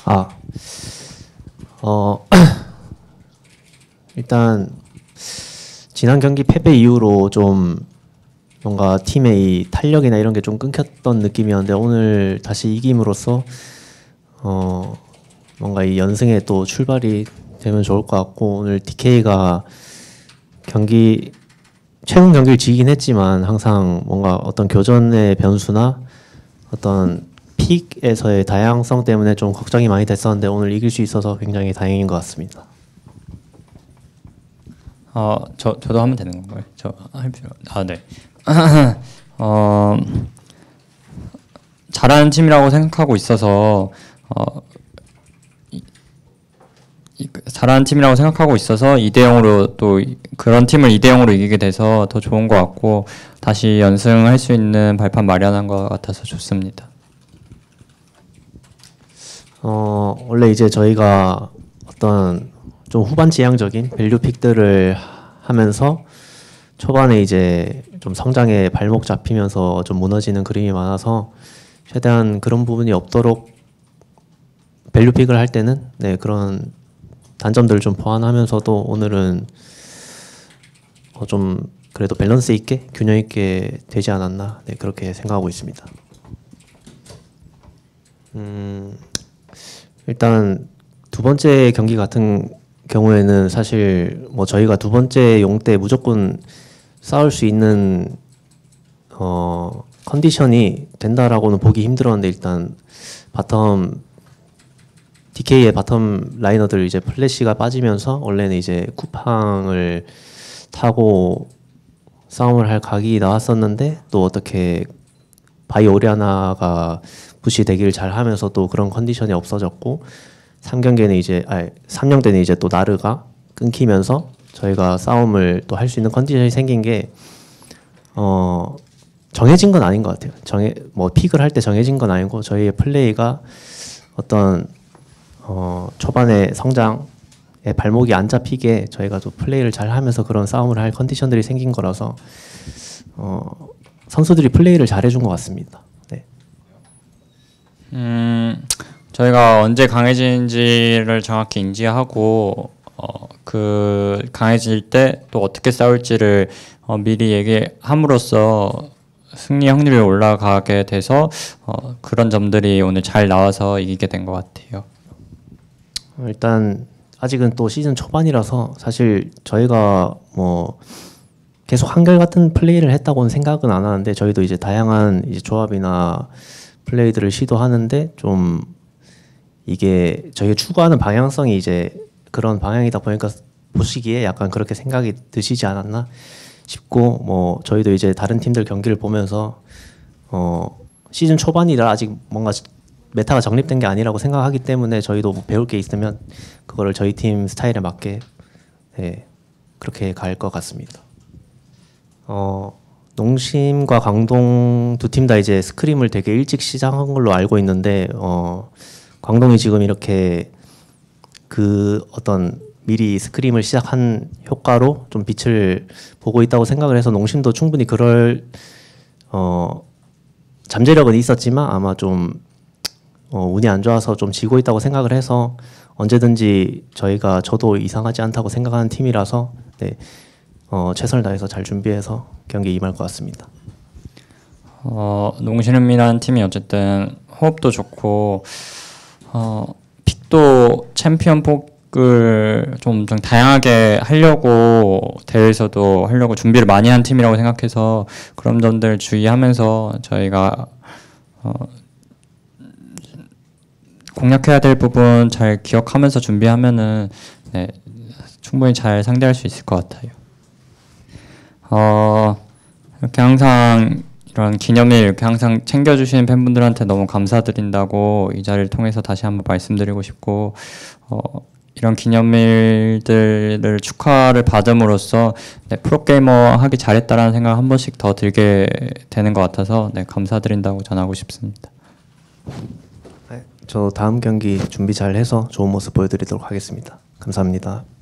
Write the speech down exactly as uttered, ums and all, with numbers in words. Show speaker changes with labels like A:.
A: 아, 어, 일단 지난 경기 패배 이후로 좀 뭔가 팀의 이 탄력이나 이런 게 좀 끊겼던 느낌이었는데 오늘 다시 이김으로써 어 뭔가 이 연승에 또 출발이 되면 좋을 것 같고, 오늘 디케이가 경기 최근 경기를 지긴 했지만 항상 뭔가 어떤 교전의 변수나 어떤 픽에서의 다양성 때문에 좀 걱정이 많이 됐었는데 오늘 이길 수 있어서 굉장히 다행인 것 같습니다.
B: 어, 저 저도 하면 되는 건가요? 저 할 필요. 아, 네. 어, 잘하는 팀이라고 생각하고 있어서 어, 이, 이, 잘하는 팀이라고 생각하고 있어서 이 대 영으로 또 그런 팀을 이 대 영으로 이기게 돼서 더 좋은 것 같고, 다시 연승할 수 있는 발판 마련한 것 같아서 좋습니다.
A: 어, 원래 이제 저희가 어떤 좀 후반 지향적인 밸류 픽들을 하면서 초반에 이제 좀 성장에 발목 잡히면서 좀 무너지는 그림이 많아서 최대한 그런 부분이 없도록 밸류 픽을 할 때는 네, 그런 단점들을 좀 보완하면서도 오늘은 어 좀 그래도 밸런스 있게 균형 있게 되지 않았나, 네, 그렇게 생각하고 있습니다. 음, 일단 두 번째 경기 같은 경우에는 사실 뭐 저희가 두 번째 용 때 무조건 싸울 수 있는 어 컨디션이 된다라고는 보기 힘들었는데, 일단 바텀 디케이의 바텀 라이너들 이제 플래시가 빠지면서 원래는 이제 쿠팡을 타고 싸움을 할 각이 나왔었는데 또 어떻게 바이 오리아나가 부시 대기를 잘 하면서 또 그런 컨디션이 없어졌고, 삼 경기에는 이제 아니 삼 령 때는 이제 또 나르가 끊기면서 저희가 싸움을 또 할 수 있는 컨디션이 생긴 게 어 정해진 건 아닌 것 같아요. 정해 뭐 픽을 할 때 정해진 건 아니고 저희의 플레이가 어떤 어 초반에 성장에 발목이 안 잡히게 저희가 또 플레이를 잘 하면서 그런 싸움을 할 컨디션들이 생긴 거라서 어 선수들이 플레이를 잘 해준 것 같습니다. 네.
B: 음, 저희가 언제 강해지는지를 정확히 인지하고 어, 그 강해질 때 또 어떻게 싸울지를 어, 미리 얘기함으로써 승리 확률이 올라가게 돼서 어, 그런 점들이 오늘 잘 나와서 이기게 된 것 같아요.
A: 일단 아직은 또 시즌 초반이라서 사실 저희가 뭐 계속 한결같은 플레이를 했다고는 생각은 안 하는데, 저희도 이제 다양한 이제 조합이나 플레이들을 시도하는데 좀 이게 저희가 추구하는 방향성이 이제 그런 방향이다 보니까 보시기에 약간 그렇게 생각이 드시지 않았나 싶고, 뭐 저희도 이제 다른 팀들 경기를 보면서 어 시즌 초반이라 아직 뭔가 메타가 정립된 게 아니라고 생각하기 때문에 저희도 뭐 배울 게 있으면 그거를 저희 팀 스타일에 맞게 네, 그렇게 갈 것 같습니다. 어 농심과 광동 두 팀 다 이제 스크림을 되게 일찍 시작한 걸로 알고 있는데 어 광동이 지금 이렇게 그 어떤 미리 스크림을 시작한 효과로 좀 빛을 보고 있다고 생각을 해서 농심도 충분히 그럴 어 잠재력은 있었지만 아마 좀 어 운이 안 좋아서 좀 지고 있다고 생각을 해서 언제든지 저희가 저도 이상하지 않다고 생각하는 팀이라서 네, 어 최선을 다해서 잘 준비해서 경기에 임할 것 같습니다.
B: 어, 농심이라는 팀이 어쨌든 호흡도 좋고 어, 픽도 챔피언 폭을 좀, 좀 다양하게 하려고 대회에서도 하려고 준비를 많이 한 팀이라고 생각해서 그런 점들 주의하면서 저희가 어, 공략해야 될 부분 잘 기억하면서 준비하면은 네, 충분히 잘 상대할 수 있을 것 같아요. 어, 이렇게 항상 이런 기념일 이렇게 항상 챙겨주시는 팬분들한테 너무 감사드린다고 이 자리를 통해서 다시 한번 말씀드리고 싶고, 어, 이런 기념일들을 축하를 받음으로써 네, 프로게이머 하기 잘했다라는 생각 한 번씩 더 들게 되는 것 같아서 네, 감사드린다고 전하고 싶습니다.
A: 네, 저 다음 경기 준비 잘 해서 좋은 모습 보여드리도록 하겠습니다. 감사합니다.